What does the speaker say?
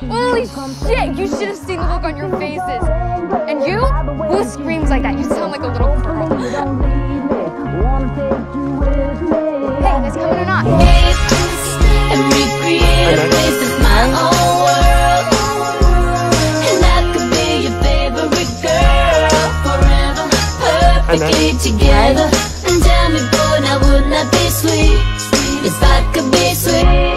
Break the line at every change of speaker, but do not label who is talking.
Holy shit, you should have seen the look on your faces. And you? Who screams like that? You sound like a little girl. Hey, that's coming or not?
And recreate a place that's my own world. And I could be your favorite girl forever, perfectly together. And tell me, boy, now wouldn't that be sweet? If I could be sweet.